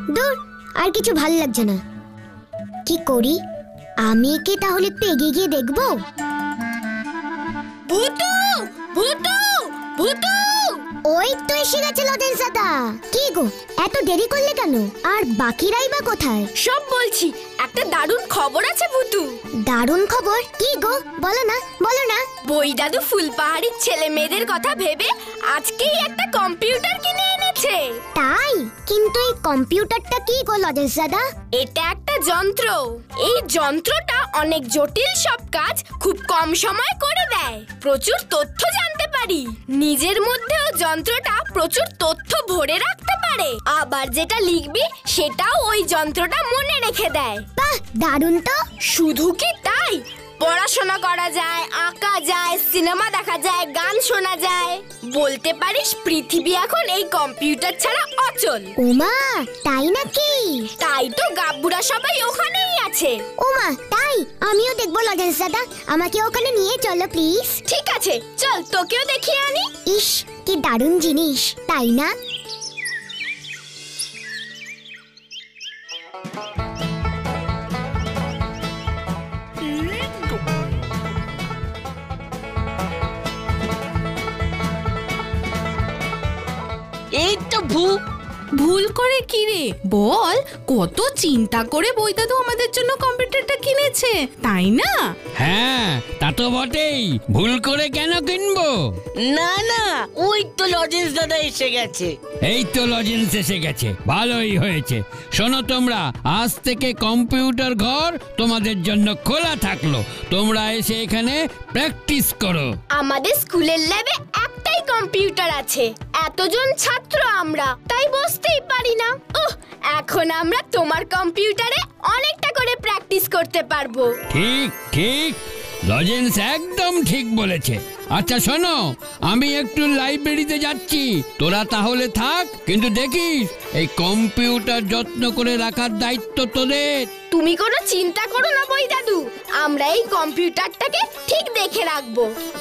দূর, আর কিছু ভাল লাগছে না। কি করি, আমি কি তাহলে একটু এগিয়ে গিয়ে দেখবো? ভূতু, ভূতু, ভূতু! ওই তো এসে গেছে লজেন্স দাদা। কি গো, এত দেরি করলে কেন? আর বাকিরাই বা কোথায়? সব বলছি, একটা দারুণ খবর আছে ভূতু। দারুণ খবর? কি গো, বলো না, বলো না। বই দাদু ফুলপাহাড়ির ছেলে মেয়েদের কথা ভেবে আজকেই একটা কম্পিউটার কিনে এনেছে। তাই? কিন্তু এই কম্পিউটারটা কি গো লজেন্স দাদা? এটা একটা যন্ত্র। এই যন্ত্রটা অনেক জটিল সব কাজ খুব কম সময়ে করে দেয়। প্রচুর তথ্য জানতে পারি। নিজের মধ্যেও যন্ত্রটা প্রচুর তথ্য ভরে রাখতে পারে। আবার যেটা লিখবি সেটাও ওই যন্ত্রটা মনে রেখে দেয়। বাহ, দারুণ তো। শুধু কি তাই, পড়াশোনা করা যায়, আঁকা যায়, সিনেমা দেখা যায়, গান শোনা যায়। বলতে পারিস পৃথিবী এখন এই কম্পিউটার ছাড়া অচল। ওমা, তাই নাকি? তাই তো গাব্বুরা সবাই ওখানেই আছে। ওমা, তাই? আমিও দেখবো লজেন্স দাদা, আমাকে ওখানে নিয়ে চলো প্লিজ। ঠিক আছে, চল তোকেও দেখিয়ে আনি। ইস, কি দারুণ জিনিস, তাই না? এই তো ভুল করে কি রে বল? কত চিন্তা করে বৈদাদু আমাদের জন্য কম্পিউটারটা কিনেছে, তাই না? হ্যাঁ, তা তো বটেই। ভুল করে কেন কিনবো? না না, ওই তো লজেন্স দাদা এসে গেছে। এই তো লজেন্স এসে গেছে, ভালোই হয়েছে। শোনো তোমরা, আজ থেকে কম্পিউটার ঘর তোমাদের জন্য খোলা থাকলো। তোমরা এসে এখানে প্র্যাকটিস করো। আমাদের স্কুলের ল্যাবে একটাই কম্পিউটার আছে। এতজন ছাত্র আমরা, তাই বসতেই পারি না। এখন আমরা তোমার কম্পিউটারে অনেকটা করে প্র্যাকটিস করতে পারবো। ঠিক ঠিক, লজেন্স একদম ঠিক বলেছে। আচ্ছা শোনো, আমি একটু লাইব্রেরিতে যাচ্ছি, তোরা তাহলে থাক। কিন্তু দেখিস এই কম্পিউটার যত্ন করে রাখার দায়িত্ব তোদের। তুমি কোনো চিন্তা করো না বই দাদু, আমরা এই কম্পিউটারটাকে ঠিক দেখে রাখবো।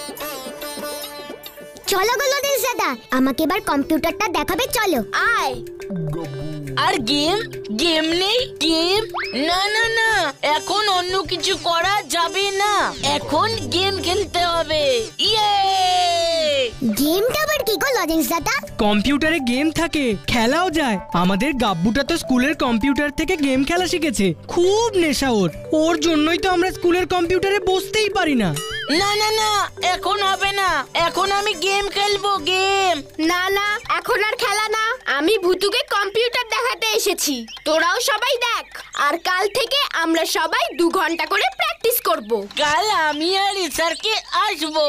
চলো গো লজেন্স দাদা, আমাকে এবার কম্পিউটারটা দেখাবে, চলো। আয়। আর গেম নেই? গেম না না না, এখন অন্য কিছু করা যাবে না। এখন গেম খেলতে হবে। ইয়ে! গেমটা আবার কি গো লজেন্স দাদা? কম্পিউটারে গেম থাকে, খেলাও যায়। আমাদের গাব্বুটা তো স্কুলের কম্পিউটার থেকে গেম খেলা শিখেছে। খুব নেশা ওর জন্যই তো আমরা স্কুলের কম্পিউটারে বসতেই পারি না। না না না, এখন হবে না। এখন আমি গেম খেলবো, গেম। না না, এখন আর খেলা না। আমি ভূতুকে কম্পিউটার দেখাতে এসেছি, তোরাও সবাই দেখ। আর কাল থেকে আমরা সবাই 2 ঘন্টা করে প্র্যাকটিস করব। কাল আমি আর ইসারকে আসবো।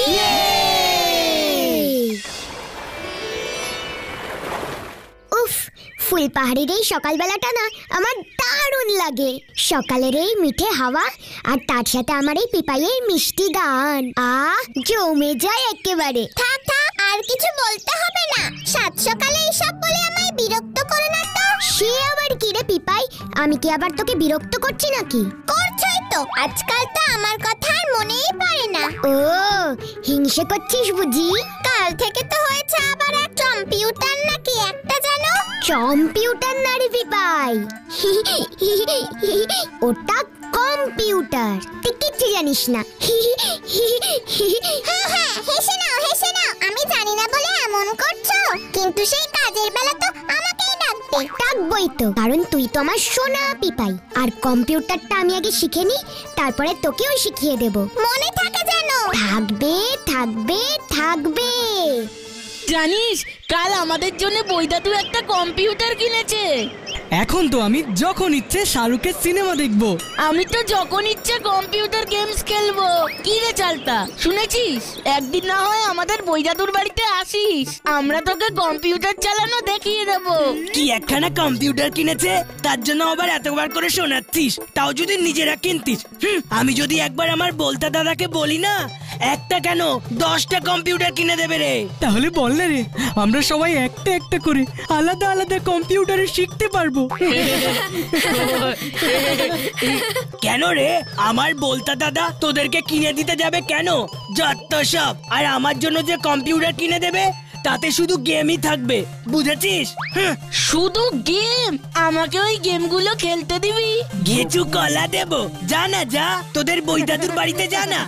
উফ, ফুলপাহাড়ির এই সকালবেলাটা না আমার দারুণ লাগে। সকালের এই মিঠে হাওয়া আর তার সাথে আমার এই পিপাইয়ের মিষ্টি গান, জমে যায় একেবারে। থাক থাক, আর কিছু বলতে হবে না। সাত সকালে এইসব বলে আমায় বিরক্ত করো না তো। সে আবার কি রে পিপাই, আমি কি আবার তোকে বিরক্ত করছি নাকি? করছই তো, আজকাল তো আমার কথা আর মনেই পড়ে না। ও, হিংসে করছিস বুঝি? কাল থেকে তো হয়েছে আবার এক কম্পিউটার নাকি একটা, জানো? কম্পিউটার না রে পিপাই, ওটা কম্পিউটার। তুই কিচ্ছু জানিস না। হেসে নাও, হেসে নাও। আমি জানি না বলে এমন করছো, কিন্তু সেই কাজের বেলা তো আমাকেই ডাকবে। ডাকবই তো, কারণ তুই তো আমার সোনা পিপাই। আর কম্পিউটারটা আমি আগে শিখে নি, তারপরে তোকেও শিখিয়ে দেব। মনে থাকে যেন। থাকবে থাকবে থাকবে। জানিস, কাল আমাদের জন্য বৈদাদু একটা কম্পিউটার কিনেছে। এখন তো আমি যখন ইচ্ছে শাহরুখের সিনেমা দেখবো। আমি তো যখন ইচ্ছে কম্পিউটার গেমস খেলবো। কি রে চালতা, শুনেছিস? একদিন না হয় আমাদের বৈদাদুর বাড়িতে আসিস, আমরা তোকে কম্পিউটার চালানো দেখিয়ে দেবো। কি একখানা কম্পিউটার কিনেছে, তার জন্য আবার এতবার করে শোনাচ্ছিস, তাও যদি নিজেরা কিনতিস। আমি যদি একবার আমার বলতা দাদাকে বলি না, একটা কেন 10টা কম্পিউটার কিনে দেবে রে। তাহলে বল না রে, আমরা সবাই একটা একটা করে আলাদা আলাদা কম্পিউটারে শিখতে পারবো। কেন রে, আমার বলতা দাদা তোদেরকে কিনে দিতে যাবে কেন? যত সব। আর আমার জন্য যে কম্পিউটার কিনে দেবে, তাতে শুধু গেমই থাকবে, বুঝেছিস? শুধু গেম? আমাকে ওই গেমগুলো খেলতে দিবি? কিছু কলা দেব, যা না যা, তোদের বই দাদুর বাড়িতে যা না।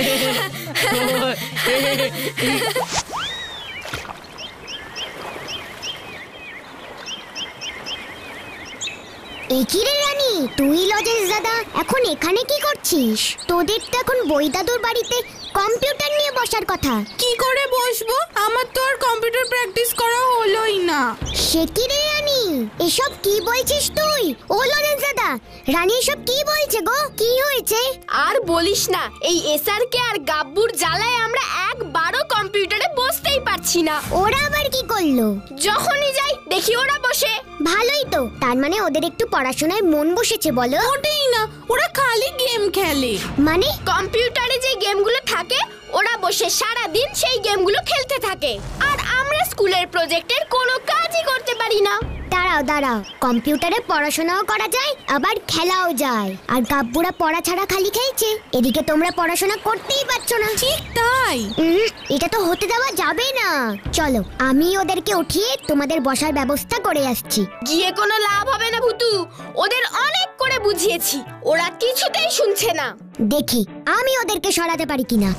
একিরে রানী, তুই লজেন্স দাদা এখন এখানে কি করছিস? তোদের তো এখন বই দাদুর বাড়িতে কম্পিউটার নিয়ে বসার কথা। কি করে বসবো? আমার তো আর কম্পিউটার প্র্যাকটিস করা হলোই না। সে কি রে রানী, এসব কি বলছিস তুই? ও লজেন্স দাদা, রানী এসব কি বলছে গো? কি হয়েছে? আর বলিস না, এই এসআরকে আর গাব্বুর জ্বালায় আমরা একবারও কম্পিউটারে বসতেই পারছি না। ওরা আবার কি করলো? যখনই যাই দেখি ওরা বসে। ভালোই তো, তার মানে ওদের একটু পড়াশোনায় মন বসেছে বলো? ওটাই না, ওরা খালি গেম খেলে। মানে কম্পিউটারে যে গেমগুলো থাকে ওরা বসে সারা দিন সেই গেমগুলো খেলতে থাকে, আর আমরা স্কুলের প্রজেক্টের কোনো কাজই করতে পারি না। দাঁড়াও দাঁড়াও, কম্পিউটারে পড়াশোনাও করা যায় আবার খেলাও যায়, আর গাব্বুরা পড়া ছাড়া খালি খেলছে, এদিকে তোমরা পড়াশোনা করতেই পারছো না। ঠিক তাই। এটা তো হতে দেওয়া যাবে না। চলো আমি ওদেরকে উঠিয়ে তোমাদের বসার ব্যবস্থা করে আসছি। গিয়ে কোনো লাভ হবে না ভুতু, ওদের অনেক করে বুঝিয়েছি, ওরা কিছুতেই শুনছে না। দেখি আমি ওদেরকে সরাতে পারি কিনা।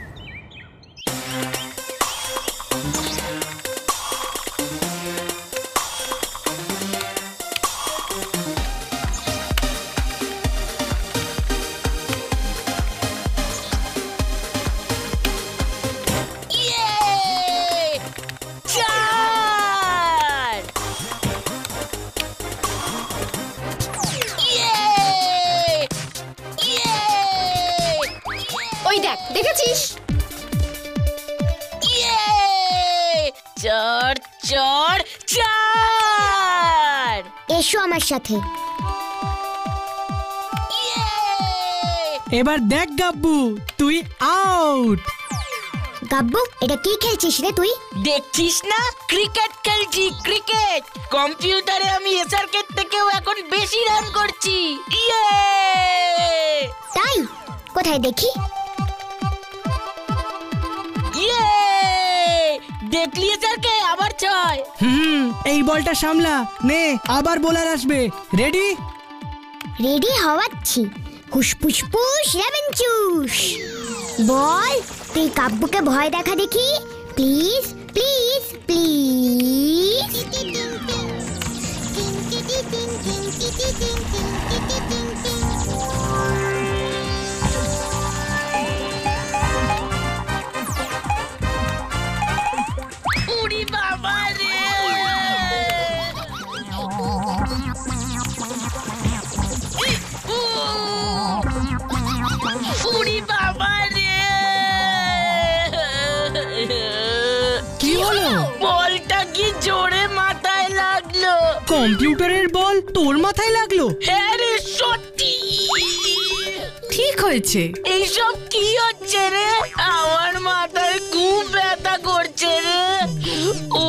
ওই দেখ, দেখেছিস? চড় চড় চার। এসো আমার সাথে। এবার দেখ গাব্বু, তুই আউট। গাব্বু, এটা কি খেলছিস রে তুই? দেখছিস না, ক্রিকেট খেলছি, ক্রিকেট। কম্পিউটারে আমি এসআরকে থেকেও এখন বেশি রান করছি। তাই? কোথায় দেখি? দেখলি এসআরকে আবার ছয়। এই বলটা সামলা নে, আবার বোলার আসবে। রেডি? রেডি হওয়াচ্ছি। হুসপুস পুস রেভেনচুস। বল, তুই কাব্বুকে ভয় দেখা দেখি, প্লিজ প্লিজ প্লিজ। উড়ি বাবা রে! উড়ি বাবা রে! কি হলো? বলটা কি জোরে মাথায় লাগলো। কম্পিউটারের বল তোর মাথায় লাগলো? হ্যাঁ রে, সত্যি। ঠিক হয়েছে। এইসব কি হচ্ছে রে? আমার মাথায় খুব ব্যথা করছে রে। ও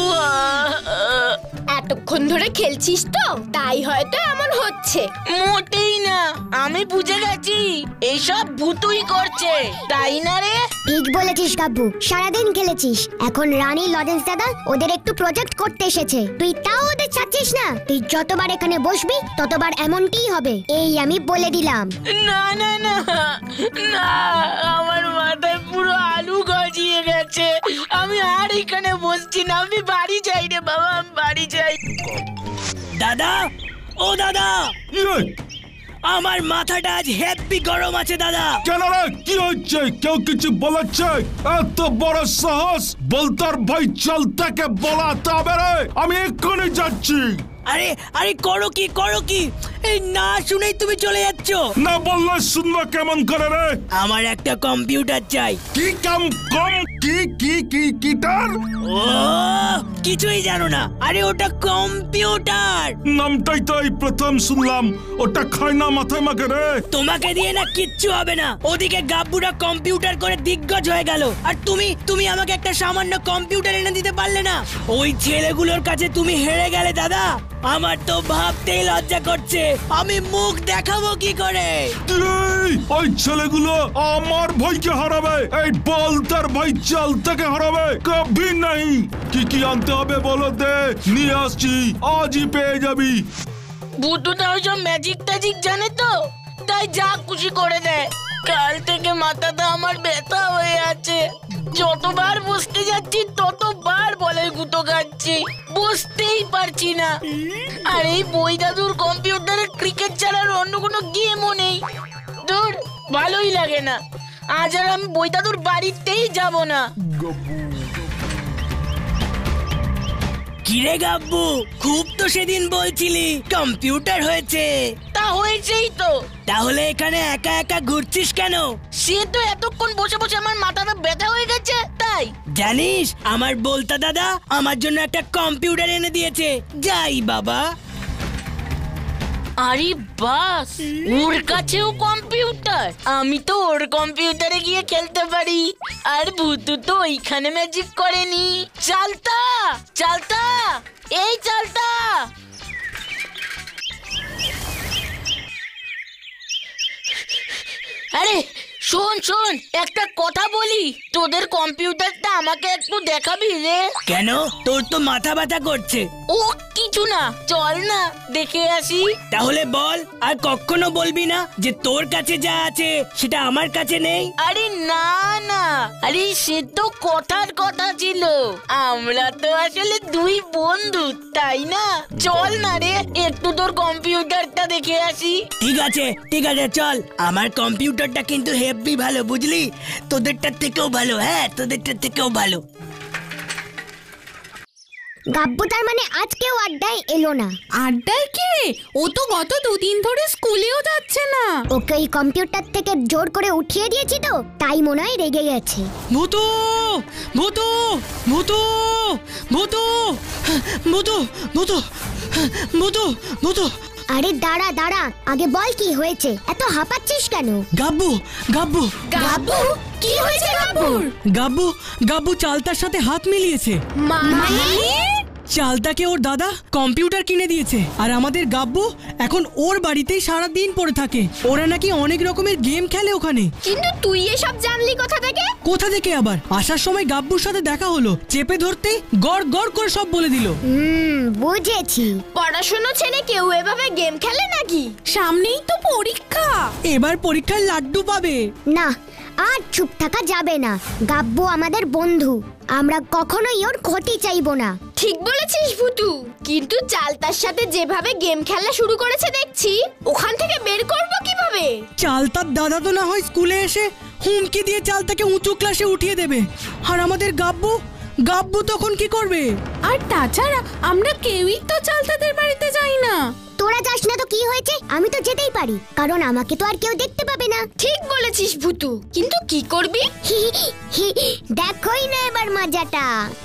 এতক্ষণ ধরে খেলছিস তো, তাই হয়তো এমন হচ্ছে। মোটেই না, আমি বুঝে গেছি এইসব ভূতুই করছে, তাই না রে? ঠিক বলেছিস গাব্বু, সারাদিন খেলেছিস। এখন রানী লজেন্স দাদা ওদের একটু প্রজেক্ট করতে এসেছে, তুই তাও ওদের ছাড়ছিস না। তুই যতবার এখানে বসবি ততবার এমনটিই হবে, এই আমি বলে দিলাম। না না না না, আমার মাথায় পুরো আলু গজিয়ে গেছে। আমি আর এখানে বসছি না, আমি বাড়ি যাই রে বাবা, আমি বাড়ি যাই। দাদা, ও দাদা, আমার মাথাটা আজ হেভি গরম আছে দাদা। কেন রে, কি হচ্ছে? কেউ কিছু বলেছে? এত বড় সাহস! বলতার ভাই চলতেকে বলাতে হবে রে। আমি এক্ষুনি যাচ্ছি। আরে আরে, করো কি করো কি? এই না শুনেই তুমি চলে যাচ্ছ। না বললে শুনবো কেমন করে রে? আমার একটা কম্পিউটার চাই। কি কাম কম? কি কি কি কিটার? ও কিছুই জানো না। আরে ওটা কম্পিউটার। নামটাই তো এই প্রথম শুনলাম। ওটা খায় না মাথায় মাকে রে। তোমাকে দিয়ে না কিচ্ছু হবে না। ওদিকে গাব্বুরা কম্পিউটার করে দিগ্গজ হয়ে গেল, আর তুমি আমাকে একটা সামান্য কম্পিউটার এনে দিতে পারলে না। ওই ছেলেগুলোর কাছে তুমি হেরে গেলে দাদা। আমার তো ভাবতেই লজ্জা করছে, আমি মুখ দেখাবো কি করে। ওই ছেলেগুলো আমার ভাইকে হারাবে, এই বলতার ভাই চালতাকে হারাবে কবি নাই। কি কি আনতে হবে বলো দে, নিয়ে আসছি, আজই পেয়ে যাবি। ভুতুটা ওইসব ম্যাজিক ট্যাজিক জানে তো, তাই যা খুশি করে দেয়। কাল থেকে মাথাটা আমার ব্যথা হয়ে আছে, যতবার বসতে যাচ্ছি ততবার বলের গুঁতো খাচ্ছি, বসতেই পারছি না। আর এই বই দাদুর কম্পিউটারে ক্রিকেট ছাড়ার অন্য কোনো গেমও নেই। দূর, ভালোই লাগে না। আজ আর আমি বই দাদুর বাড়িতেই যাব না। কিরে গাব্বু, খুব তো সেদিন বলছিলি কম্পিউটার হয়েছে। তা হয়েছেই তো। তাহলে এখানে একা একা ঘুরছিস কেন? সে তো এতক্ষণ বসে বসে আমার মাথাটা ব্যথা হয়ে গেছে তাই। জানিস আমার বলতা দাদা আমার জন্য একটা কম্পিউটার এনে দিয়েছে। যাই বাবা। আরে বাস, ওর কাছেও কম্পিউটার। আমি তো ওর কম্পিউটারে গিয়ে খেলতে পারি। আর ভুতু তো ওইখানে ম্যাজিক করেনি। চালতা চালতা, এই চালতা। আরে শোন শোন, একটা কথা বলি, তোদের কম্পিউটারটা আমাকে একটু দেখাবি রে? কেন, তোর তো মাথা ব্যথা করছে। ও কিছু না, চল না দেখে আসি। তাহলে বল, আর কখনো বলবি না যে তোর কাছে যা আছে সেটা আমার কাছে নেই। আরে না না, আরে সে তো কথার কথা ছিল। আমরা তো আসলে দুই বন্ধু, তাই না? চল না রে, একটু তোর কম্পিউটারটা দেখে আসি। ঠিক আছে চল। আমার কম্পিউটারটা কিন্তু হেভি ভালো, বুঝলি? তোদেরটার থেকেও ভালো। হ্যাঁ, তোদেরটার থেকেও ভালো। গাব্বু তার মানে আজকেও আড্ডায় এলো না। আড্ডায় কি রে? ও তো গত 2 দিন ধরে স্কুলেও যাচ্ছে না। ওকে ওই কম্পিউটার থেকে জোর করে উঠিয়ে দিয়েছি তো, তাই মনে হয় রেগে গেছে। ভূতু ভূতু ভূতু ভূতু ভূতু ভূতু ভূতু ভূতু। আরে দাঁড়া দাঁড়া, আগে বল কি হয়েছে, এত হাঁপাচ্ছিস কেন? গাব্বু গাব্বু গাব্বু, কি হয়েছে গাব্বুর? গাব্বু গাব্বু চালতার সাথে হাত মিলিয়েছে। মানে? চালতাকে ওর দাদা কম্পিউটার কিনে দিয়েছে, আর আমাদের গাব্বু এখন ওর বাড়িতেই সারা দিন পড়ে থাকে। ওরা নাকি অনেক রকমের গেম খেলে ওখানে। কিন্তু তুই এসব জানলি কোথা থেকে? কোথা থেকে আবার? আসার সময় গাব্বুর সাথে দেখা হলো, চেপে ধরতে গড় গড় করে সব বলে দিল। বুঝেছি। পড়াশোনা ছেড়ে কেউ এভাবে গেম খেলে নাকি? সামনেই তো পরীক্ষা। এবার পরীক্ষায় লাড্ডু পাবে। না, আর চুপ থাকা যাবে না। গাব্বু আমাদের বন্ধু, আমরা কখনোই ওর ক্ষতি চাইবো না। ঠিক বলেছিস ভুতু, কিন্তু চালতার সাথে যেভাবে গেম খেলা শুরু করেছে দেখছি, ওখান থেকে বের করব কিভাবে? চালতার দাদা তো না হয় স্কুলে এসে হুমকি দিয়ে চালতাকে উঁচু ক্লাসে উঠিয়ে দেবে, আর আমাদের গাব্বু তখন কি করবে? আর তাছাড়া আমরা কেউই তো চালতাদের বাড়িতে যাই না। তোরা যাস না তো কি হয়েছে, আমি তো যেতেই পারি, কারণ আমাকে তো আর কেউ দেখতে পাবে না। ঠিক বলেছিস ভুতু, কিন্তু কি করবি? দেখোই না এবার মজাটা।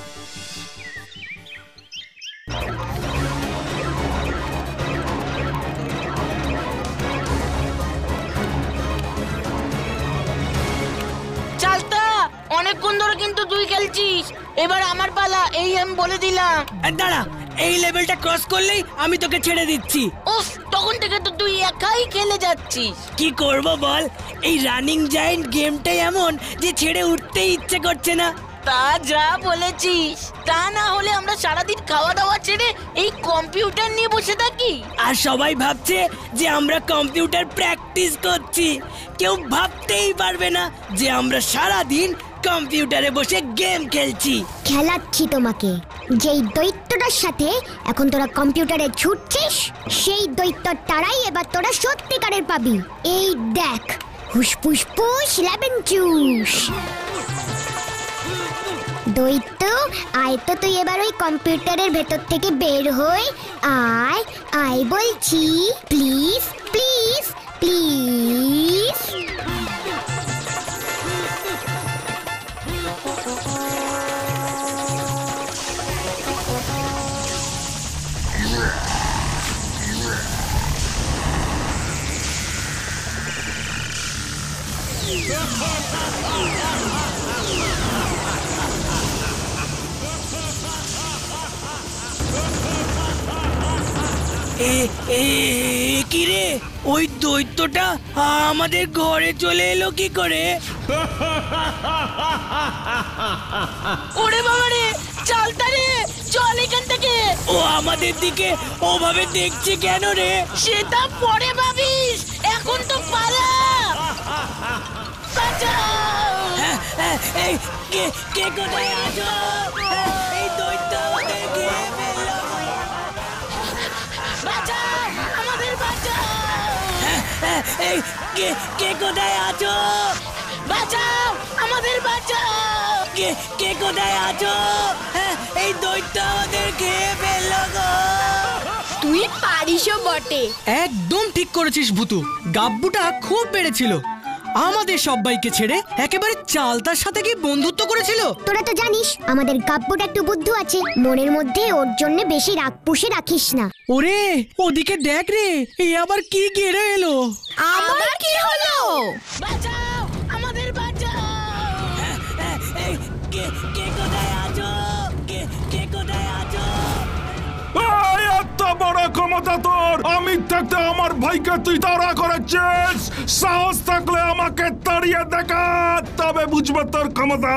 চালতা, অনেকক্ষণ ধরে কিন্তু তুই খেলছিস, এবার আমার পালা, এই আমি বলে দিলাম। দাঁড়া, এই লেভেলটা ক্রস করলেই আমি তোকে ছেড়ে দিচ্ছি। উফ, তখন থেকে তো তুই একাই খেলে যাচ্ছিস। কি করব বল, এই রানিং জায়ান্ট গেমটাই এমন যে ছেড়ে উঠতেই ইচ্ছে করছে না। তা যা বলেছিস, তা না হলে আমরা সারাদিন খাওয়া দাওয়া ছেড়ে এই কম্পিউটার নিয়ে বসে থাকি। আর সবাই ভাবছে যে আমরা কম্পিউটার প্র্যাকটিস করছি। কেউ ভাবতেই পারবে না যে আমরা সারাদিন কম্পিউটারে বসে গেম খেলছি। খেলাচ্ছি তোমাকে। যেই দৈত্যটার সাথে এখন তোরা কম্পিউটারে ছুটছিস, সেই দৈত্যর তারাই এবার তোরা সত্যিকারের পাবি। এই দেখ, হুসপুস পুস লেবেন চুস। দৈত্য, আয় তো তুই এবার ওই কম্পিউটারের ভেতর থেকে বের হই। আয় আয় বলছি, প্লিজ প্লিজ প্লিজ। কি রে, ওই দৈত্যটা আমাদের ঘরে চলে এলো কি করে? ওরে বাবা রে, চালতা রে, চল এখান থেকে। ও আমাদের দিকে ওভাবে দেখছে কেন রে? সেটা পরে ভাবিস, এখন তো পালা। এই কে কোথায় আছো? এই দৈত্য আমাদের খেয়ে ফেললো। বাঁচাও, আমাদের বাঁচাও। এই কে কোথায় আছো? বাঁচাও, আমাদের বাঁচাও। কে কোথায় আছো? এই দৈত্য আমাদের খেয়ে ফেললো গো। তুই পারিসও বটে। একদম ঠিক করেছিস ভুতু, গাব্বুটা খুব বেড়েছিল, আমাদের সবাইকে ছেড়ে একেবারে চালতার সাথে কি বন্ধুত্ব করেছিল। তোরা তো জানিস আমাদের গাব্বুটা একটু বুদ্ধু আছে, মনের মধ্যে ওর জন্য বেশি রাগ পুষে রাখিস না। ওরে ওদিকে দেখ রে, এ আবার কি গেড়ে এলো। আবার কি হলো? বাঁচাও, আমাদের বাঁচাও। কে কোথায় আছো? কে কোথায় আছো? এই এত বড় ক্ষমতা তোর! আমি থাকতে আমার ভাইকে তুই তাড়া করেছিস! সাহস থাকলে আমাকে তাড়িয়ে দেখা, তবে বুঝবে তোর ক্ষমতা।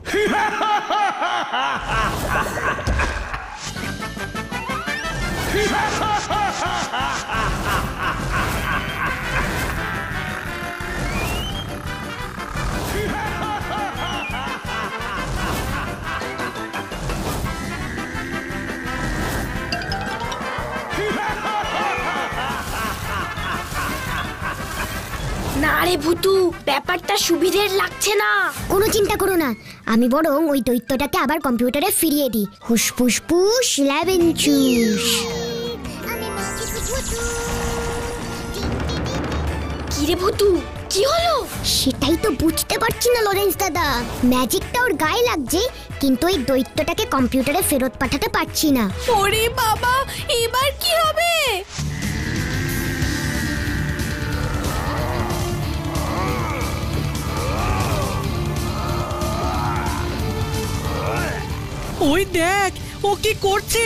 না রে ভুতু, ব্যাপারটা সুবিধের লাগছে না। কোনো চিন্তা করো না, আমি বরং ওই দৈত্যটাকে আবার কম্পিউটারে ফিরিয়ে দিই। হুস ফুস ফুস লেবেন চুস। কি রে ভুতু, কি হলো? সেটাই তো বুঝতে পারছি না লরেন্স দাদা, ম্যাজিকটা ওর গায়ে লাগছে কিন্তু ওই দৈত্যটাকে কম্পিউটারে ফেরত পাঠাতে পারছি না। ওরে বাবা, এবার কি হবে? ওই দেখ ও কি করছে।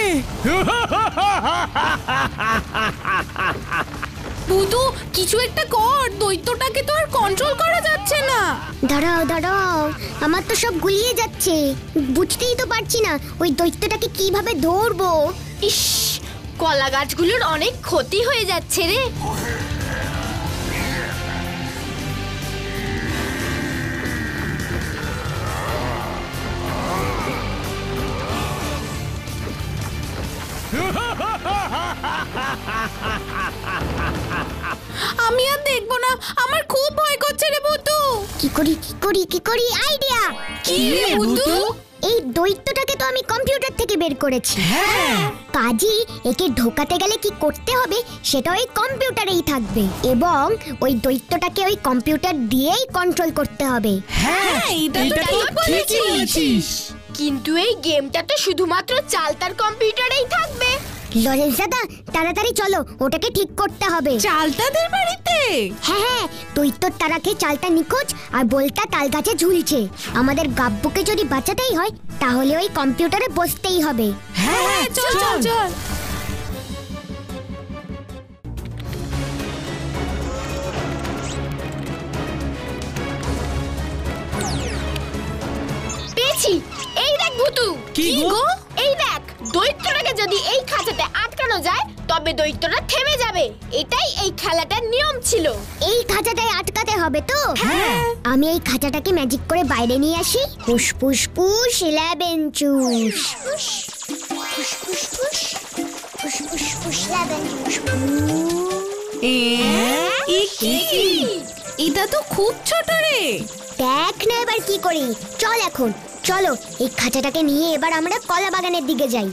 ভুতু, কিছু একটা কর, দৈত্যটাকে তো আর কন্ট্রোল করা যাচ্ছে না। দাঁড়াও দাঁড়াও, আমার তো সব গুলিয়ে যাচ্ছে, বুঝতেই তো পারছি না ওই দৈত্যটাকে কিভাবে ধরবো। ইস, কলা গাছগুলোর অনেক ক্ষতি হয়ে যাচ্ছে রে। আমি আর দেখবো না, আমার খুব ভয় করছে রে ভুতু। কি করি আইডিয়া। কি রে ভুতু? এই দৈত্যটাকে তো আমি কম্পিউটার থেকে বের করেছি, কাজী একে ঢোকাতে গেলে কি করতে হবে সেটা ওই কম্পিউটারেই থাকবে এবং ওই দৈত্যটাকে ওই কম্পিউটার দিয়েই কন্ট্রোল করতে হবে। হ্যাঁ, এটা তো ঠিক বলেছিস। কিন্তু এই গেমটা তো শুধুমাত্র চালতার কম্পিউটারেই থাকবে। লরেন্স দাদা, তাড়াতাড়ি চলো, ওটাকে ঠিক করতে হবে। চালতাদের বাড়িতে? হ্যাঁ, দৈত্যর তারাকে চালটা নিখোঁজ আর বলটা তাল গাছে ঝুলছে। আমাদের গাব্বুকে যদি বাঁচাতেই হয় তাহলে ওই কম্পিউটারে বসতেই হবে। হ্যাঁ, চল চল চল। পেয়েছি, এই দেখ ভুতু। কি গো? এই দেখ, দৈত্যটাকে যদি এই খাঁচাতে আটকানো যায় তবে দৈত্যটা থেমে যাবে। এটাই এই খেলাটার নিয়ম ছিল। এই খাঁচাটায় আটকাতে হবে তো? আমি এই খাঁচাটাকে ম্যাজিক করে বাইরে নিয়ে আসি। পুশ পুশ পুশ 11 চুষ। পুশ পুশ পুশ পুশ পুশ পুশ পুশ 11 চুষ। এটা তো খুব ছোট রে। দেখ না এবার কি করি। চল এখন, চলো এই খাঁচাটাকে নিয়ে এবার আমরা কলা বাগানের দিকে যাই।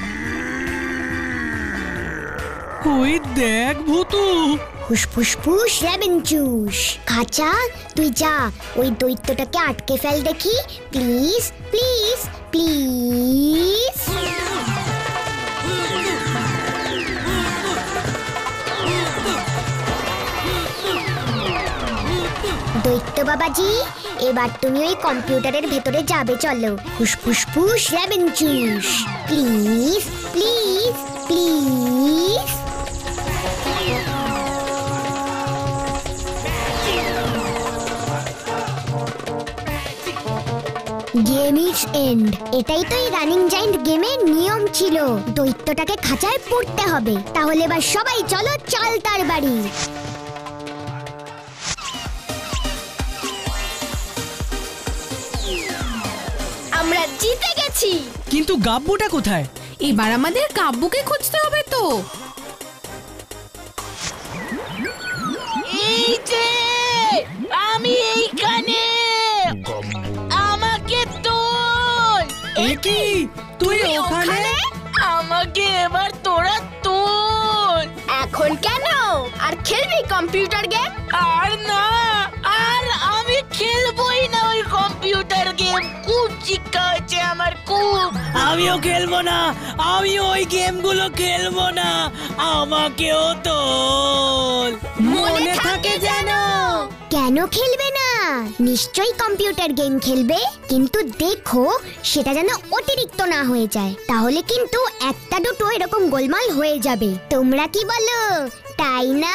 ওই দেখ ভুতু। ফুস ফুস ফুস 11 চুষ। খাঁচা তুই যা, ওই দৈত্যটাকে আটকে ফেল দেখি, প্লিজ প্লিজ প্লিজ। দৈত্য দৈত্য বাবাজি, এবার তুমি ওই কম্পিউটারের ভেতরে যাবে, চলো। ফুসফুস ফুস lemon juice, please please please. Game is end. এটাই তো এই রানিং জায়ান্ট গেমের নিয়ম ছিল। দৈত্যটাকে খাঁচায় পড়তে হবে। তাহলে এবার সবাই চলো চালতার বাড়ি। আমরা জিতে গেছি। কিন্তু গাব্বুটা কোথায়? এবার আমাদের কাব্যকে খুঁজতে হবে তো। এই যে আমি এইখানে, আমাকে তোল। এ কি, তুই ওখানে? আমাকে এবার তোরা তোল। এখন কেন আর খেলবি কম্পিউটার গেম? আর না, আর আমি খেলবই না ওই কম্পিউটার গেম। খুব চিৎকার হচ্ছে আমার, খুব। আমিও খেলবো না, আমি ওই গেমগুলো খেলবো না, আমাকেও তোল। মনে থাকে যেন। কেন খেলবে না? নিশ্চয়ই কম্পিউটার গেম খেলবে, কিন্তু দেখো সেটা যেন অতিরিক্ত না হয়ে যায়। তাহলে কিন্তু একটা দুটো এরকম গোলমাল হয়ে যাবে। তোমরা কি বলো, তাই না?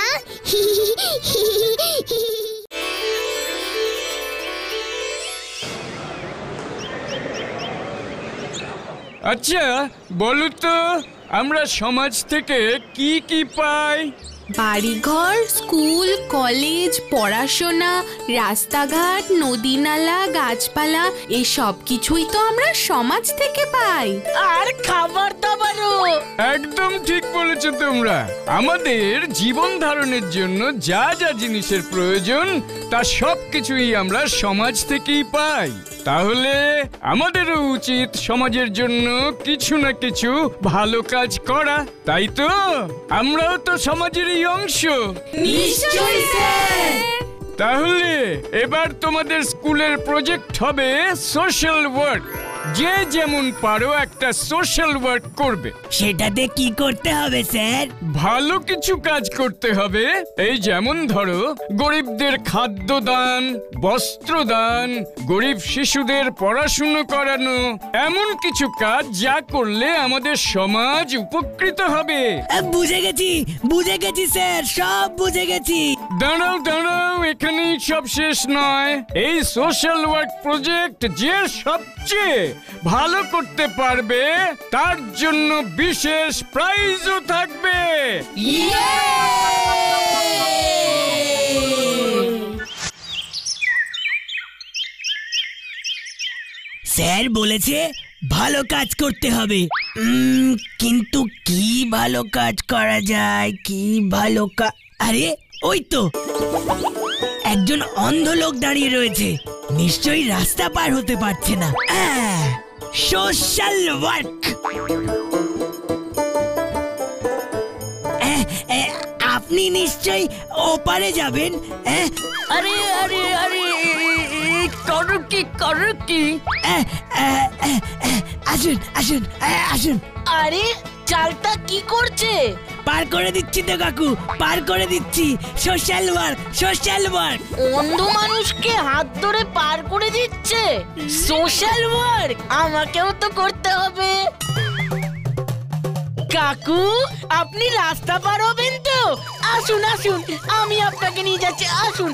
আচ্ছা বলো তো, আমরা সমাজ থেকে কি কি পাই? বাড়িঘর, স্কুল, কলেজ, পড়াশোনা, রাস্তাঘাট, নদী নালা, গাছপালা, এই সব কিছুই তো আমরা সমাজ থেকে পাই। আর খাবার দাবারও। একদম ঠিক বলেছো তোমরা। আমাদের জীবন ধারণের জন্য যা যা জিনিসের প্রয়োজন তা সব কিছুই আমরা সমাজ থেকেই পাই। তাহলে আমাদেরও উচিত সমাজের জন্য কিছু না কিছু ভালো কাজ করা, তাই তো? আমরাও তো সমাজেরই অংশ। নিশ্চয়ই স্যার। তাহলে এবার তোমাদের স্কুলের প্রজেক্ট হবে সোশ্যাল ওয়ার্ক। যে যেমন পারো একটা সোশ্যাল ওয়ার্ক করবে। সেটাতে কি করতে হবে স্যার? ভালো কিছু কাজ করতে হবে। এই যেমন ধরো, গরিবদের খাদ্য দান, বস্ত্র দান, গরিব শিশুদের পড়াশুনো করানো, এমন কিছু কাজ যা করলে আমাদের সমাজ উপকৃত হবে। বুঝে গেছি স্যার, সব বুঝে গেছি। দাঁড়াও দাঁড়াও, এখানেই সব শেষ নয়। এই সোশ্যাল ওয়ার্ক প্রজেক্ট যে সবচেয়ে ভালো করতে পারবে তার জন্য বিশেষ প্রাইজও থাকবে। স্যার বলেছে ভালো কাজ করতে হবে। কিন্তু কি ভালো কাজ করা যায়? কি ভালো কাজ? আরে ওই তো একজন অন্ধ লোক দাঁড়িয়ে রয়েছে, নিশ্চয়ই রাস্তা পার হতে পারছে না। Social work. আপনি নিশ্চয়ই ওপারে যাবেন। আরে আরে আরে, করো কি? আসুন আসুন আসুন। আরে চালটা কি করছে? পার করে দিচ্ছি তো কাকু, পার করে দিচ্ছি। Social work, social work. অন্ধ মানুষকে হাত ধরে পার করে দিচ্ছে সোশ্যাল ওয়ার্ক। আমাকেও তো করতে হবে। কাকু, আপনি রাস্তা পার হবেন তো? আসুন আসুন, আমি আপনাকে নিয়ে যাচ্ছি, আসুন।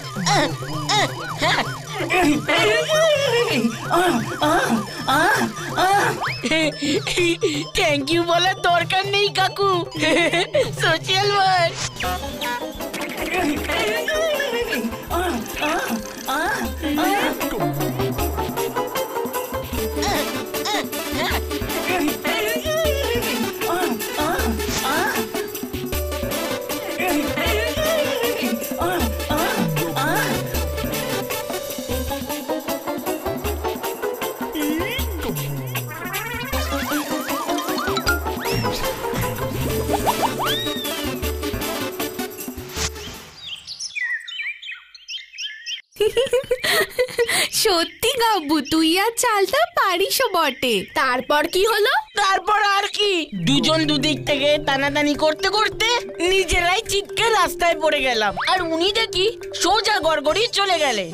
থ্যাংক ইউ বলার দরকার নেই কাকু। Social work. সত্যি গাব্বু, তুই আর চালটা পারিসও বটে। তারপর কি হলো? তারপর আর কি, দুজন দুদিক থেকে টানাটানি করতে করতে নিজেরাই চিৎকে রাস্তায় পড়ে গেলাম, আর উনি দেখি সোজা গড়গড়ি চলে গেলেন।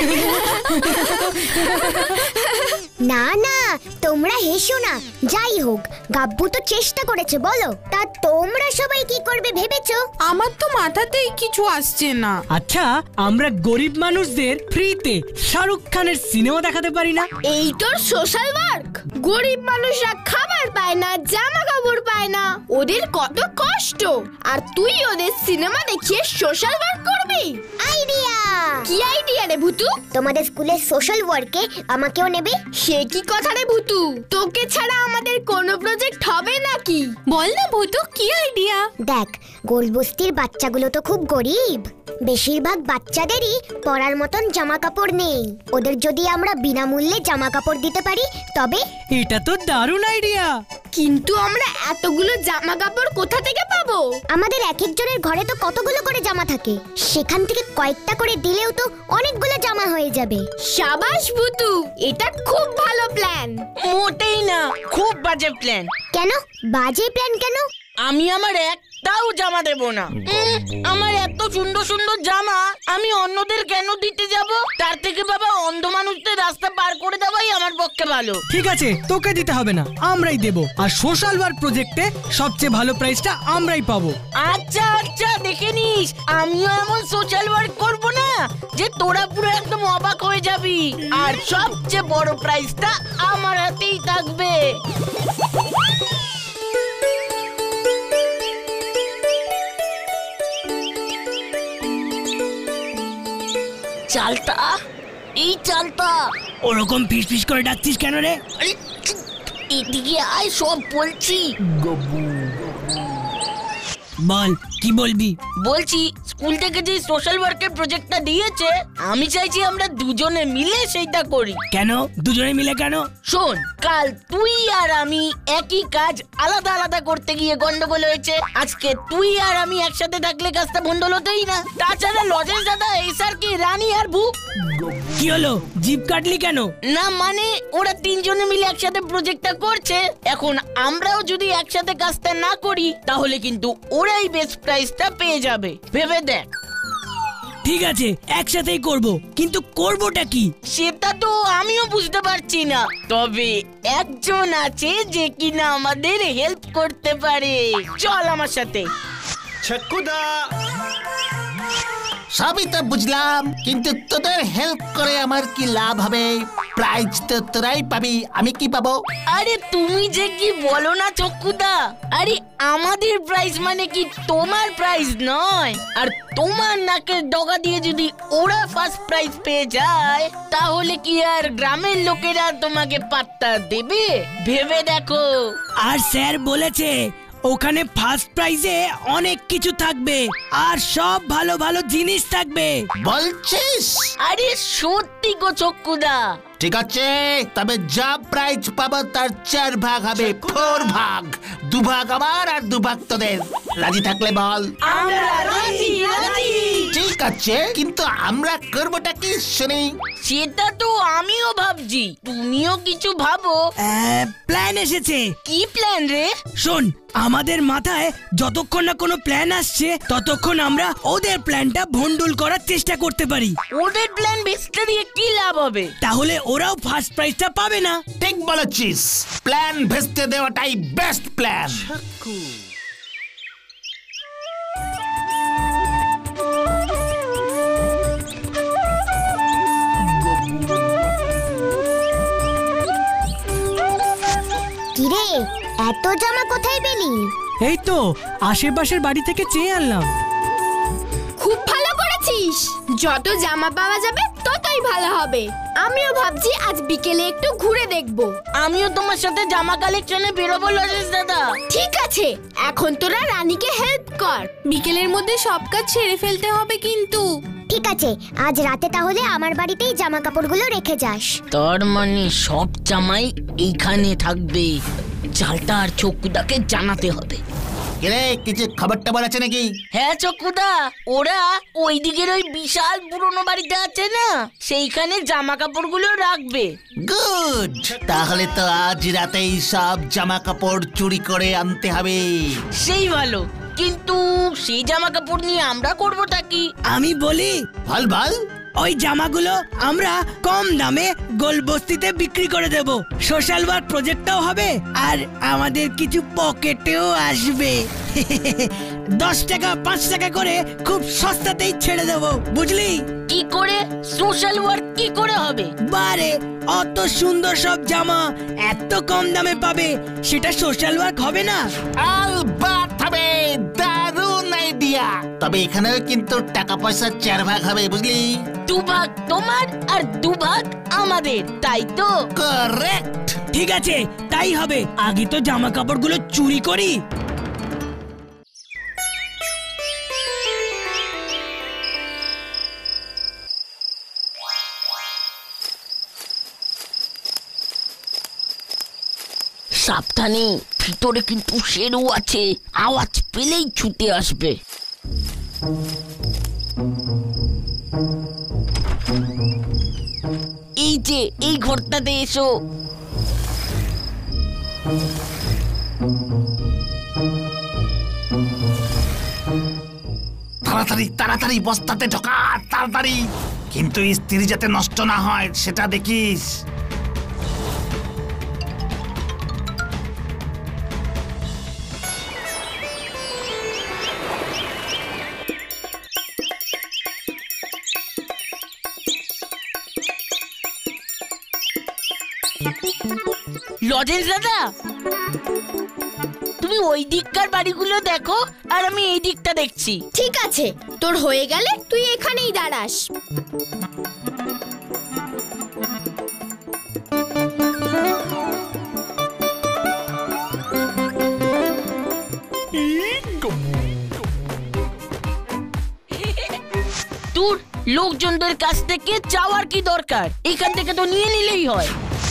না না, তোমরা হেসো না। যাই হোক, গাব্বু তো চেষ্টা করেছে, বলো। তা তোমরা সবাই কি করবে ভেবেছো? আমার তো মাথাতেই কিছু আসছে না। আচ্ছা, আমরা গরিব মানুষদের ফ্রিতে শাহরুখ খানের সিনেমা দেখাতে পারি না? এই তোর সোশ্যাল ওয়ার্ক। গরিব মানুষরা খাবার পায় না, জামা কাপড় পায় না, ওদের কত কষ্ট, আর তুই ওদের সিনেমা দেখিয়ে সোশ্যাল ওয়ার্ক করবি? আইডিয়া! কি আইডিয়া রে ভুতু? তোমাদের স্কুলের সোশ্যাল ওয়ার্কে আমাকেও নেবে? সে কি কথা রে ভুতু? তোকে ছাড়া আমাদের কোনো প্রজেক্ট হবে নাকি? বল না ভুতু, কি আইডিয়া? দেখ, গোলবস্তির বাচ্চাগুলো তো খুব গরিব। বেশিরভাগ বাচ্চাদেরই পরার মতন জামা কাপড় নেই। ওদের যদি আমরা বিনামূল্যে জামা কাপড় দিতে পারি তবে। এটা তো দারুণ আইডিয়া। কিন্তু আমরা এতগুলো জামা কাপড় কোথা থেকে পাবো? আমাদের এক একজনের ঘরে তো কতগুলো করে জামা থাকে, সেখান থেকে কয়েকটা করে দিলেও তো অনেকগুলো জামা হয়ে যাবে। সাবাস ভুতু, এটা খুব ভালো প্ল্যান। মোটেই না, খুব বাজে প্ল্যান। কেন বাজে প্ল্যান কেন? আমি আমার একটাও জামা দেব না। আমার এত সুন্দর সুন্দর জামা আমি অন্যদের কেন দিতে যাব? তার থেকে বাবা অন্ধ মানুষদের রাস্তা পার করে দেওয়াই আমার পক্ষে ভালো। ঠিক আছে, তোকে দিতে হবে না, আমরাই দেব। আর সোশ্যাল ওয়ার্ক প্রজেক্টে সবচেয়ে ভালো প্রাইজটা আমরাই পাবো। আচ্ছা আচ্ছা, দেখে নিস, আমিও এমন সোশ্যাল ওয়ার্ক করব না যে তোরা পুরো একদম অবাক হয়ে যাবি। আর সবচেয়ে বড় প্রাইজটা আমার হাতেই থাকবে। চালতা, এই চালতা। ওরকম ফিস ফিস করে ডাকছিস কেন রে? আরে এদিকে আয়, সব বলছি। বল, কি বলবি? বলছি, স্কুল থেকে যে সোশ্যাল ওয়ার্কের প্রজেক্টটা দিয়েছে, আমি চাইছি আমরা দুজনে মিলে সেইটা করি। কেন দুজনে মিলে কেন? শোন, কাল তুই আর আমি একই কাজ আলাদা আলাদা করতে গিয়ে গন্ডগোল হয়েছে। আজকে তুই আর আমি একসাথে থাকলে কাজটা ভন্ডল হতেই না। তাছাড়া লজেন্স দাদা, এই স্যার কি রানী আর ভূপ। কি হলো, জিভ কাটলি কেন? না মানে, ওরা তিনজনে মিলে একসাথে প্রজেক্টটা করছে। এখন আমরাও যদি একসাথে কাজটা না করি তাহলে কিন্তু ওরাই বেস্ট প্রাইজটা পেয়ে যাবে। ভেবে দেখ। ঠিক আছে, একসাথেই করব, কিন্তু করবটা কি সেটা তো আমিও বুঝতে পারছি না। তবে একজন আছে যে কিনা আমাদের হেল্প করতে পারে। চল আমার সাথে। ছক্কুদা, সবই তো বুঝলাম, কিন্তু তোদের হেল্প করে আমার কি লাভ হবে? প্রাইজ তো তোরাই পাবি, আমি কি পাবো? আরে তুমি যে কি বলো না চক্কুদা। আরে আমাদের প্রাইজ মানে কি তোমার প্রাইজ নয়। আর তোমার নাকের ডগা দিয়ে যদি ওরা ফার্স্ট প্রাইজ পেয়ে যায় তাহলে কি আর গ্রামের লোকেরা তোমাকে পাত্তা দেবে? ভেবে দেখো। আর স্যার বলেছে ওখানে ফার্স্ট প্রাইজে অনেক কিছু থাকবে, আর সব ভালো ভালো জিনিস থাকবে। বলছিস? আরে সত্যি গো চক্কুদা। ঠিক আছে, তবে যা প্রাইজ পাবো তার 4 ভাগ হবে, 4 ভাগ। 2 ভাগ আমার আর 2 ভাগ তোদের। রাজি থাকলে বল। আমরা রাজি, রাজি। ঠিক আছে, কিন্তু আমরা করবোটা কি শুনি? সেটা তো আমিও ভাবছি, তুমিও কিছু ভাবো। প্ল্যান এসেছে। কি প্ল্যান রে? শোন, আমাদের মাথায় যতক্ষণ না কোনো প্ল্যান আসছে ততক্ষণ আমরা ওদের প্ল্যানটা ভন্ডুল করার চেষ্টা করতে পারি। ওদের প্ল্যান ভেস্তে দিয়ে কি লাভ হবে? তাহলে ওরাও ফার্স্ট প্রাইজটা পাবে না। ঠিক বলেছিস, প্ল্যান ভেস্তে দেওয়াটাই বেস্ট প্ল্যান। কিরে, এত জামা কোথায় পেলি? এই তো আশেপাশের বাড়ি থেকে চেয়ে আনলাম। খুব ভালো করেছিস। যত জামা পাওয়া যাবে ততই ভালো হবে। আমিও ভাবছি আজ বিকেলে একটু ঘুরে দেখব। আমিও তোমার সাথে জামা কালেকশনে বেরোবো লজেন্স দাদা। ঠিক আছে, এখন তোরা রানীকে হেল্প কর। বিকেলের মধ্যে সব কাজ ছেড়ে ফেলতে হবে কিন্তু। ঠিক আছে, আজ রাতে তাহলে আমার বাড়িতেই জামা কাপড়গুলো রেখে যাস। তার মানে সব জামাই এইখানে থাকবে। চালটা আর চক্কুদাকে জানাতে হবে। রে কিছু খবর টবর আছে নাকি? হ্যাঁ চকুদা, ওরা ওই দিকের ওই বিশাল পুরনো বাড়িতে আছে না, সেইখানে জামা কাপড়গুলো রাখবে। গুড, তাহলে তো আজ রাতেই সব জামা কাপড় চুরি করে আনতে হবে। সেই ভালো, কিন্তু সেই জামা কাপড় নিয়ে আমরা করবোটা কি? আমি বলি, ভাল ভাল, ওই জামাগুলো আমরা কম দামে গোলবস্তিতে বিক্রি করে দেব। সোশ্যাল ওয়ার্ক প্রজেক্টটাও হবে আর আমাদের কিছু পকেটেও আসবে। 10 টাকা 5 টাকা করে খুব সস্তাতেই ছেড়ে দেব, বুঝলি? কি করে সোশ্যাল ওয়ার্ক কি করে হবে? বারে, অত সুন্দর সব জামা এত কম দামে পাবে, সেটা সোশ্যাল ওয়ার্ক হবে না? আলবাত হবে, দারুণ আইডিয়া। তবে এখানেও কিন্তু টাকা পয়সা 4 ভাগ হবে, বুঝলি? 2 ভাগ তোমার আর 2 ভাগ আমাদের, তাই তো? কারেক্ট। ঠিক আছে, তাই হবে। আগে তো জামা কাপড়গুলো চুরি করি। সাবধানে, ভিতরে কিন্তু শেরু আছে, আওয়াজ পেলেই ছুটে আসবে। এই যে এই ঘরটাতে এসো। তাড়াতাড়ি তাড়াতাড়ি বস্তাতে ঢোকা, তাড়াতাড়ি। কিন্তু স্ত্রী যাতে নষ্ট না হয় সেটা দেখিস। লজেন্স দাদা, তুমি ওই দিককার বাড়িগুলো দেখো আর আমি এই দিকটা দেখছি। ঠিক আছে, তোর হয়ে গেলে তুই এখানেই দাঁড়াস। তোর লোকজনদের কাছ থেকে চাওয়ার কি দরকার, এখান থেকে তো নিয়ে নিলেই হয়।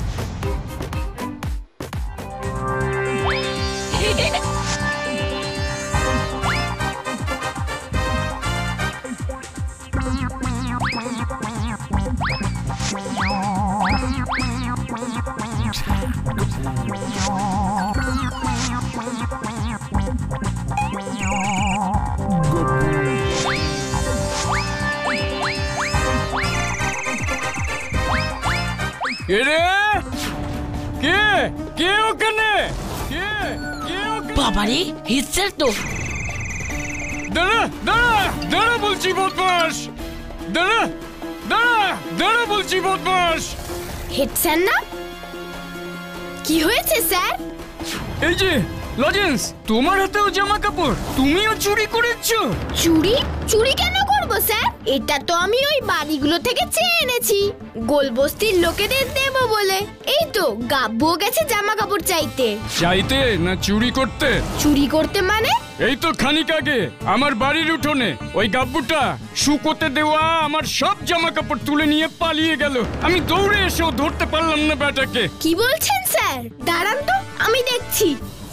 কে রে? কে কে ওখানে? কে কে ওখানে? বাবারে, হিটস্যার তো। দাঁড়া দাঁড়া দাঁড়া বলছি বদমাস, দাঁড়া দাঁড়া দাঁড়া বলছি বদমাস। হেড স্যার না? কি হয়েছে স্যার? এই যে লজেন্স, তোমার হাতেও জামা কাপড়, তুমিও চুরি করেছো? চুরি? চুরি কেন করব স্যার? এটা তো আমি ওই বাড়িগুলো থেকে চেয়ে এনেছি, গোলবস্তির লোকেদের দেব বলে। এই তো গাব্বুও গেছে জামা কাপড় চাইতে। চাইতে না চুরি করতে? চুরি করতে মানে? এই তো খানিক আগে আমার বাড়ির উঠোনে ওই গাব্বুটা শুকোতে দেওয়া আমার সব জামা কাপড় তুলে নিয়ে পালিয়ে গেল। আমি দৌড়ে এসেও ধরতে পারলাম না ব্যাটাকে। কি বলছেন স্যার? দাঁড়ান তো, আমি দেখছি।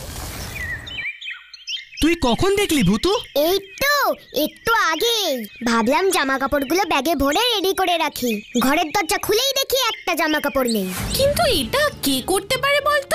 তুই কখন দেখলি ভূতু? এই তো একটু আগে ভাবলাম জামা কাপড়গুলো ব্যাগে ভরে রেডি করে রাখি, ঘরের দরজা খুলেই দেখি একটা জামা কাপড় নেই। কিন্তু এটা কে করতে পারে বলতো?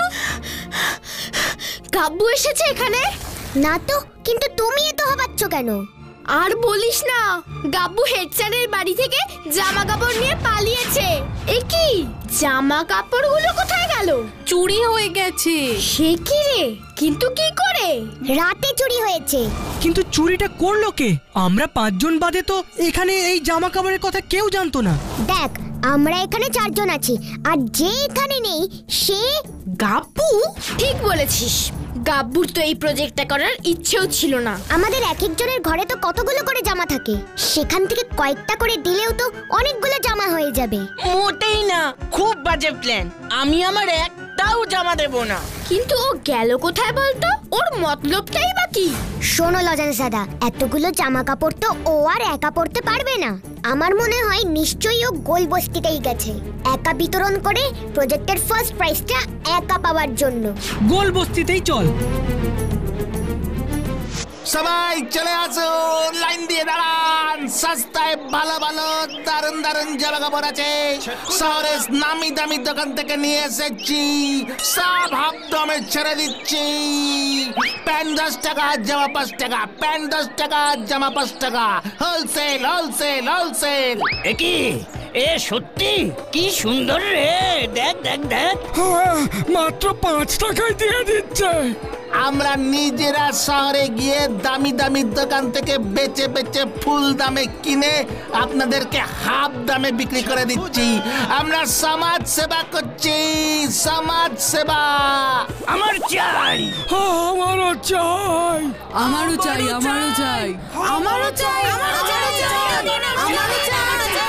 গাব্বু এসেছে এখানে? না তো, কিন্তু তুমি এত হাবাচ্ছ কেন? আর বলিস না, গাব্বু হেড স্যারের বাড়ি থেকে জামা কাপড় নিয়ে পালিয়েছে। এ কি, জামা কাপড়গুলো কোথায় গেল? চুরি হয়ে গেছে। সে কি রে? কিন্তু কি করে? রাতে চুরি হয়েছে। কিন্তু চুরিটা করলো কে? আমরা 5 জন বাদে তো এখানে এই জামা কাপড়ের কথা কেউ জানতো না। দেখ, আমরা এখানে 4 জন আছি, আর যে এখানে নেই সে গাব্বু। ঠিক বলেছিস, গাব্বুর তো এই প্রজেক্টটা করার ইচ্ছেও ছিল না। আমাদের এক একজনের ঘরে তো কতগুলো করে জামা থাকে, সেখান থেকে কয়েকটা করে দিলেও তো অনেকগুলো জামা হয়ে যাবে। মোটেই না, খুব বাজে প্ল্যান। আমি আমার একটাও জামা দেব না। কিন্তু ও গেল কোথায় বলতো? ওর মতলবটাই বা কি? শোনো লজেন্স দাদা, এতগুলো জামা কাপড় তো ও আর একা পরতে পারবে না। আমার মনে হয় নিশ্চয়ই ও গোলবস্তিতেই গেছে, একা বিতরণ করে প্রজেক্টের ফার্স্ট প্রাইজটা একা পাওয়ার জন্য। গোলবস্তিতেই চল। সবাই চলে আসুন, লাইন দিয়ে দাঁড়ান। সস্তায় ভালো ভালো দারুন দারুন জামা কাপড় আছে। শহরের নামি দামি দোকান থেকে নিয়ে এসেছি, সব হাফ দামে ছেড়ে দিচ্ছি। প্যান্ট 10 টাকা, জামা 5 টাকা, প্যান্ট 10 টাকা, জামা 5 টাকা, হোলসেল হোলসেল হোলসেল। কি এ সত্যি কি সুন্দর রে, দেখ দেখ দেখ। মাত্র 5 টাকায় দিয়ে দিচ্ছে। আমরা নিজেরা শহরে গিয়ে দামি দামি দোকান থেকে বেচে বেচে ফুল দামে কিনে আপনাদেরকে হাফ দামে বিক্রি করে দিচ্ছি। আমরা সমাজ সেবা করছি, সমাজ সেবা। আমার চাই, আমারও চাই, আমারও চাই, আমারও চাই, আমারও চাই, আমারও চাই, আমারও চাই।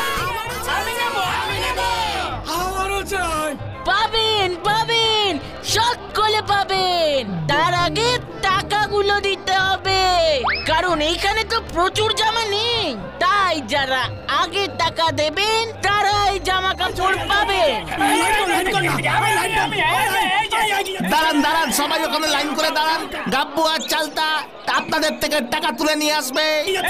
আমারও চাই। পাবেন পাবেন, সকলে পাবেন। তার আগে টাকাগুলো দিতে হবে, কারণ এইখানে তো প্রচুর জামা নেই। তাই যারা আগে টাকা দেবেন তারাই জামা কাপড় পাবেন। দাঁড়ান দাঁড়ান, সবাই ওখানে লাইন করে দাঁড়ান। গাব্বু আর চালতা আপনাদের থেকে টাকা তুলে নিয়ে আসবে।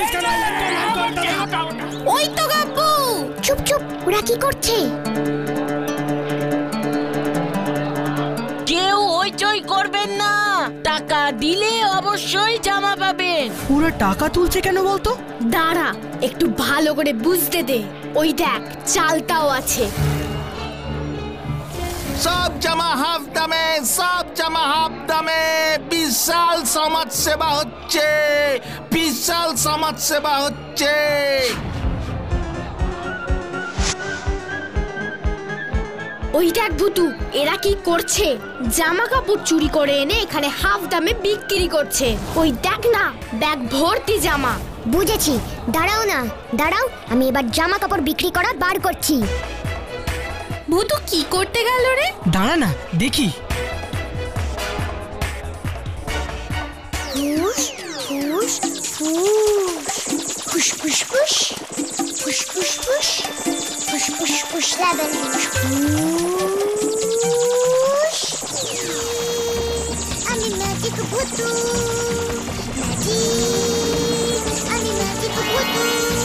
ওই তো গাব্বু। চুপ চুপ, ওরা কি করছে? কেউ হইচই করবেন না, টাকা দিলে অবশ্যই জামা পাবেন। ওরা টাকা তুলছে কেন বলতো? দাঁড়া, একটু ভালো করে বুঝতে দে। ওই দেখ, চালতাও আছে। সব জামা হাফ দামে, সব জামা হাফ দামে। বিশাল সমাজ সেবা হচ্ছে, বিশাল সমাজ সেবা হচ্ছে। ওই দেখ ভুতু, এরা কি করছে? জামা কাপড় চুরি করে এনে এখানে হাফ দামে বিক্রি করছে। ওই দেখ না, ব্যাগ ভর্তি জামা। বুঝেছি, দাঁড়াও না, দাঁড়াও, আমি এবার জামা কাপড় বিক্রি করা বার করছি। ভুতু কি করতে গেল রে? দাঁড়া না, দেখি। ফুস ফুস ফুস ফুস ফুস ফুস ফুস ফুস ফুস ফুস ফুস লাগান ফুস। আমি ম্যাজিক ভুতু, ম্যাজিক, আমি ম্যাজিক ভুতু।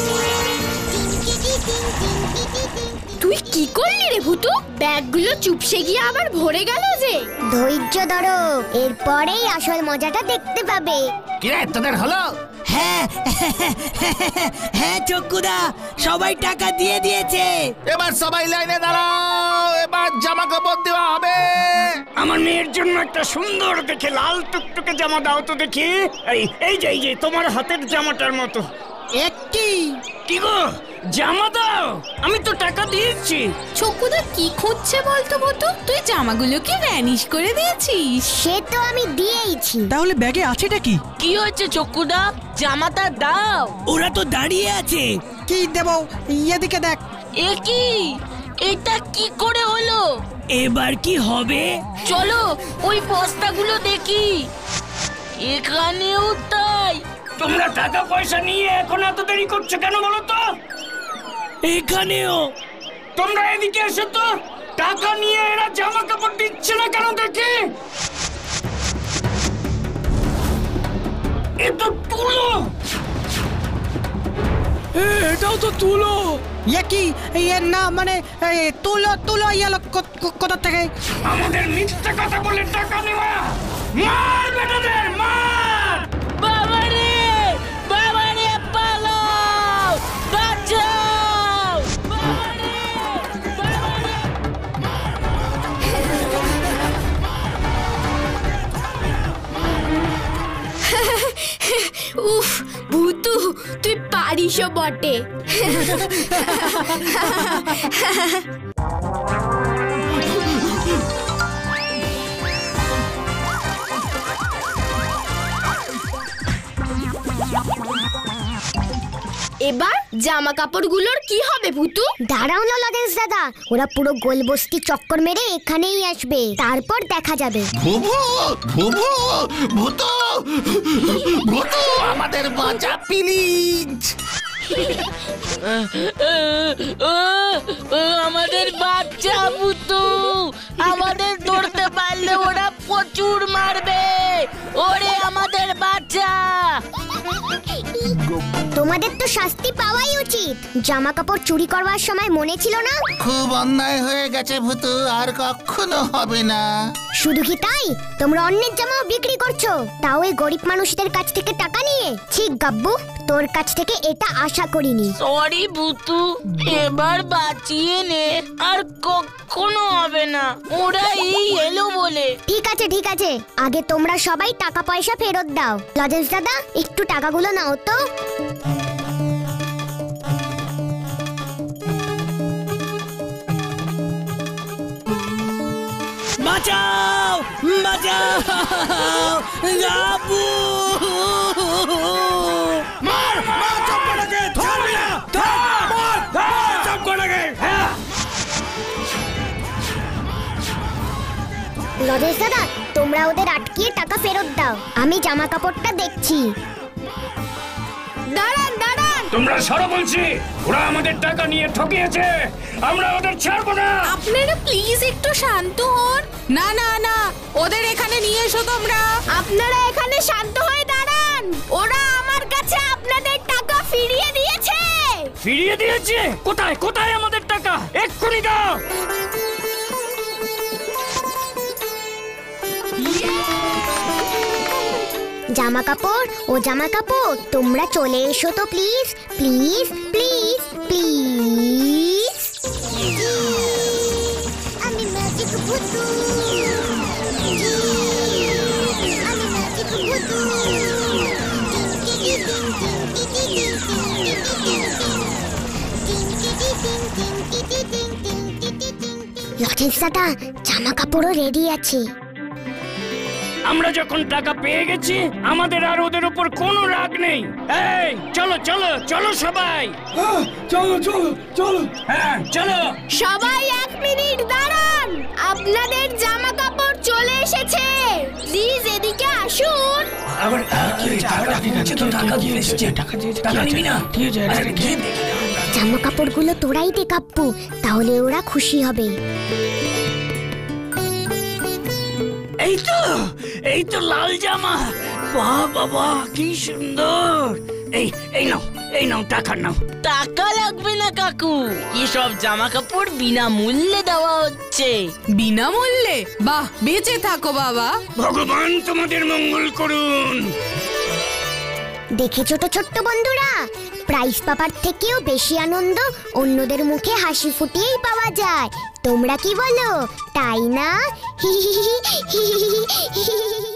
তুই কি করলি রে ভুতু? ব্যাগগুলো চুপসে গিয়ে আবার ভরে গেল যে। ধৈর্য ধরো, এরপরেই আসল মজাটা দেখতে পাবে। কিরে তোদের হলো? হ্যাঁ হ্যাঁ চক্কুদা, সবাই টাকা দিয়ে দিয়েছে। এবার সবাই লাইনে দাঁড়াও, এবার জামা কাপড় দেওয়া হবে। আমার মেয়ের জন্য একটা সুন্দর দেখে লাল টুকটুকে জামা দাও তো দেখি। এই যে তোমার হাতের জামাটার মতো। একটি কি গো, জামা দাও, আমি তো টাকা দিয়েছি। চকুদা কি খুঁজছে বলতো ভুতু? তুই জামাগুলোকে ভ্যানিশ করে দিয়েছিস। সে তো আমি দিয়েইছি। তাহলে ব্যাগে আছেটা কি? কি হয়েছে চক্কুদা, জামাটা দাও। ওরা তো দাঁড়িয়ে আছে। কি দেব? এদিকে দেখ। এ কি, এটা কি করে হলো? এবার কি হবে? চলো ওই বস্তাগুলো দেখি। এখানেও তাই। তোমরা টাকা পয়সা নিয়ে এখন এত দেরি করছো কেন বলো তো? এখানেও। তোমরা এদিকে এসো তো, টাকা নিয়ে এরা জামা কাপড় দিচ্ছে না কেন দেখি। এ তো তুলো। এটাও তো তুলো। কি না, মানে তুলো তুলো কোথা থেকে? আমাদের মিথ্যা কথা বলে টাকা নেওয়া। মার বেটাদের, মার। বাবারে বাবারে, পালাও, বাঁচাও। বাবারে উফ ভুতু, তুই পারিসও বটে। এবার জামা কাপড়গুলোর কি হবে ভুতু? দাঁড়াও না লজেন্স দাদা, ওরা পুরো গোলবস্তি চক্কর মেরে এখানেই আসবে, তারপর দেখা যাবে। ভুভু ভুভু ভূতু ভূতু, আমাদের বাঁচা প্লিজ। আমাদের বাচ্চা ভূতু, আমাদের ধরতে পারলে ওরা প্রচুর মারবে। ওরে আমাদের বাচ্চা, তোমাদের তো শাস্তি পাওয়াই উচিত। জামা কাপড় চুরি করবার সময় মনে ছিল না? খুব অন্যায় হয়ে গেছে ভূতু, আর কখনো হবে না। শুধু কি তাই, তোমরা অন্যের জামাও বিক্রি করছো, তাও এই গরিব মানুষদের কাছ থেকে টাকা নিয়ে। ঠিক গাব্বু, তোর কাছ থেকে এটা আশা করিনি। সরি ভূতু, এবার বাঁচিয়ে নে, আর কখনো হবে না। ওরা এই এলো বলে। ঠিক আছে ঠিক আছে, আগে তোমরা সবাই টাকা পয়সা ফেরত দাও। লজেন্স দাদা, একটু টাকাগুলো নাও তো। বাঁচাও বাঁচাও গাব্বু! মার মার চপ্পটাকে, ছাড়বি না, মার মার চপ্পটাকে। লজেন্স দাদা, তোমরা ওদের আটকিয়ে টাকা ফেরত দাও, আমি জামা কাপড়টা দেখছি। দাঁড়ান দাঁড়ান, তোমরা সরো বলছি, ওরা আমাদের টাকা নিয়ে ঠকিয়েছে, আমরা ওদের ছাড়বো না। আপনারা প্লিজ একটু শান্ত হন। না না না, ওদের এখানে নিয়ে এসো তোমরা। আপনারা এখানে শান্ত হয়ে দাঁড়ান। ওরা আমার কাছে আপনাদের টাকা ফিরিয়ে দিয়েছে। ফিরিয়ে দিয়েছে? কোথায় কোথায় আমাদের টাকা? এক্ষুনি দাও। জামা কাপড় ও জামা কাপড়, তোমরা চলে এসো তো প্লিজ প্লিজ প্লিজ প্লিজ। আমি ম্যাজিক ভূতু, আমি ম্যাজিক ভূতু। লজেন্স দাদা, জামা কাপড়ও রেডি আছে। আমরা যখন টাকা পেয়ে গেছি, আমাদের আর ওদের উপর কোনো রাগ নেই। এই চলো চলো চলো সবাই। চলো চলো চলো। হ্যাঁ চলো। সবাই 1 মিনিট দাঁড়ান, আপনাদের জামা কাপড় চলে এসেছে। প্লিজ এদিকে আসুন। জামা কাপড়গুলো তোরাই দে কাপ্পু, তাহলে ওরা খুশি হবে। এই তো লাল জামা। বাহ বাবা, কি সুন্দর। এই নাও টাকা নাও। টাকা লাগবে না কাকু, এসব জামা কাপড় বিনামূল্যে দেওয়া হচ্ছে। বিনামূল্যে? বাহ, বেঁচে থাকো বাবা। ভগবান তোমাদের মঙ্গল করুন। দেখে ছোট ছোট্ট বন্ধুরা, প্রাইজ পাবার থেকেও বেশি আনন্দ অন্যদের মুখে হাসি ফুটিয়েই পাওয়া যায়। তোমরা কি বলো, তাই না?